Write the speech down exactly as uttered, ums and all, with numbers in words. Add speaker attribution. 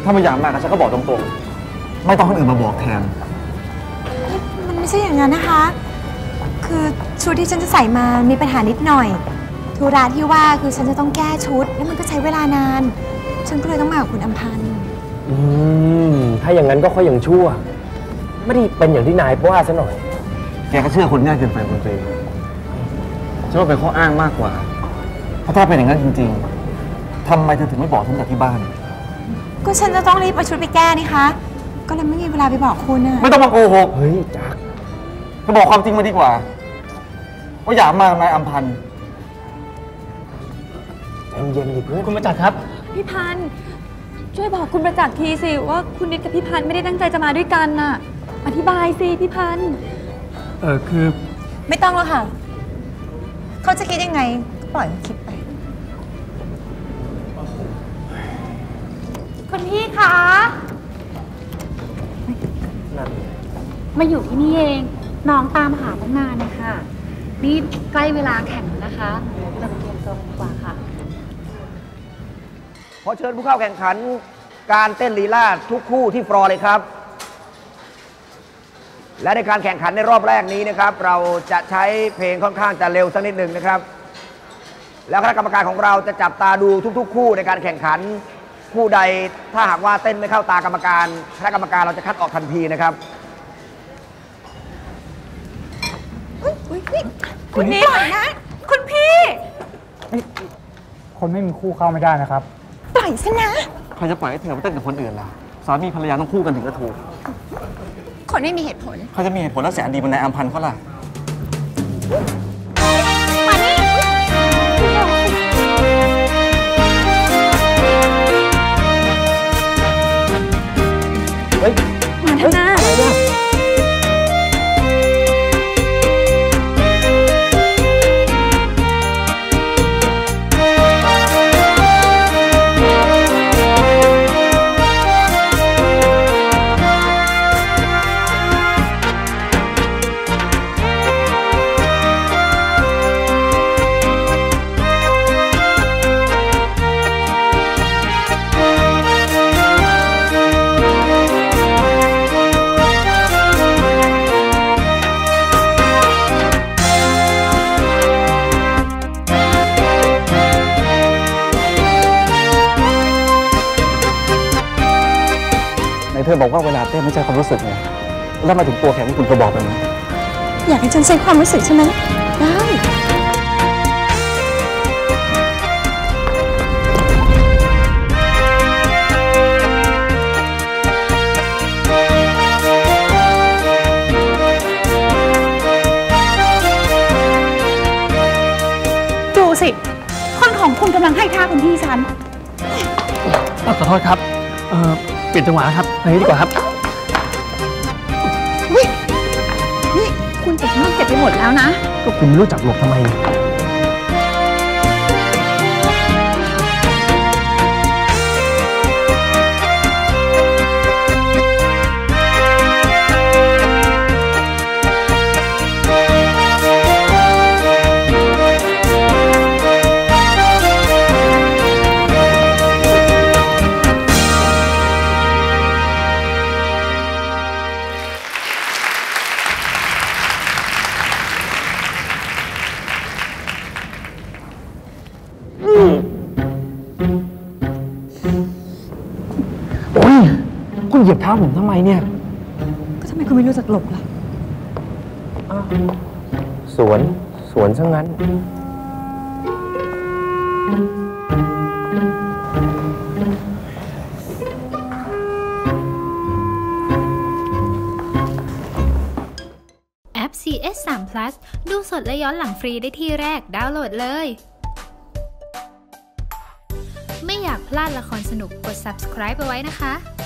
Speaker 1: ถ้าไม่อยากมาฉันก็บอกตรงๆไม่ต้องคนอื่นมาบอกแทน
Speaker 2: มันไม่ใช่อย่างนั้นนะคะคือชุดที่ฉันจะใส่มามีปัญหานิดหน่อยธุระที่ว่าคือฉันจะต้องแก้ชุดแล้วมันก็ใช้เวลานานฉันก็เลยต้องมากับคุณอำพันธ์
Speaker 3: อืมถ้าอย่างนั้นก็ค่อยยังชั่วไม่ได้เป็นอย่างที่นายว่าซะหน่อย
Speaker 1: แกก็เชื่อคนง่ายเกินไปคุณเฟย์ฉันว่าเป็นข้ออ้างมากกว่าเพราะถ้าเป็นอย่างนั้นจริงๆทำไมเธอถึงไม่บอกฉันจากที่บ้าน
Speaker 2: ก็ฉันจะต้องรีบไปชุดไปแก้นี่คะก็เลยไม่มีเวลาไปบอกคุณอะ
Speaker 1: ไม่ต้องมาโกหกเฮ้ยจักเธอบอกความจริงมาดีกว่าว่าอยากมากับนายอำพันธ์
Speaker 3: ใจเย็นดิเพื่อน
Speaker 4: คุณประจักษ์ครับ
Speaker 5: พี่พันธ์ช่วยบอกคุณประจักษ์ทีสิว่าคุณนิดกับพี่พันธ์ไม่ได้ตั้งใจจะมาด้วยกันน่ะอธิบายสิพี่พันธ์
Speaker 4: เออคือ
Speaker 2: ไม่ต้องแล้วค่ะเขาจะคิดยังไงก็ปล่อยเขาคิดไป
Speaker 5: คุณพี่คะมาอยู่ที่นี่เองน้องตามหาตั้งนานนะคะนี่ใกล้เวลาแข่งแล้วนะคะเราไปเตรียมตัวดีกว่าค่ะ
Speaker 6: ขอเชิญผู้เข้าแข่งขันการเต้นลีลาศทุกคู่ที่ฟลอร์เลยครับและในการแข่งขันในรอบแรกนี้นะครับเราจะใช้เพลงค่อนข้างจะเร็วสักนิดหนึ่งนะครับแล้วคณะกรรมการของเราจะจับตาดูทุกๆคู่ในการแข่งขันคู่ใดถ้าหากว่าเต้นไม่เข้าตากรรมการคณะกรรมการเราจะคัดออกทันทีนะครับ
Speaker 2: คุณนี่ปล่อยนะคุณพี่
Speaker 4: คนไม่มีคู่เข้าไม่ได้นะครับ
Speaker 2: ปล่อยซะนะ
Speaker 1: ใครจะปล่อยให้เธอมาเต้นกับคนอื่นล่ะสามีภรรยาต้องคู่กันถึงจะถูก
Speaker 2: คนไม่มีเหตุผล
Speaker 1: เขาจะมีเหตุผลและแสนดีบนนายอำพันธ์เขาล่ะ
Speaker 2: มานี่
Speaker 3: เฮ้ย
Speaker 5: มาทางหน้า
Speaker 1: เธอบอกว่าเวลาเต้นไม่ใช่ความรู้สึกไงแล้วมาถึงตัวแข่งที่คุณก็บอกแบบนี้
Speaker 2: อยากให้ฉันใช้ความรู้สึกใช่ไหมได้ดูสิคนของคุณกำลังให้ท่าคุณพี่ฉัน
Speaker 4: ขอโทษครับเออเปลี่ยนจังหวะครับไปดีกว่าครับ
Speaker 2: นี่นี่คุณเจ็บมากเจ็บไปหมดแล้วนะ
Speaker 4: ก็คุณไม่รู้จักหลบทำไมคุณเหยียบเท้าผมทำไมเนี่ย
Speaker 2: ก็ทำไมคุณไม่รู้จักหลบล่ะ
Speaker 3: สวนสวนซะงั้น
Speaker 7: แอป ซี เอส สาม พลัส ดูสดและย้อนหลังฟรีได้ที่แรกดาวน์โหลดเลยไม่อยากพลาดละครสนุกกด ซับสไครบ์ เอาไว้นะคะ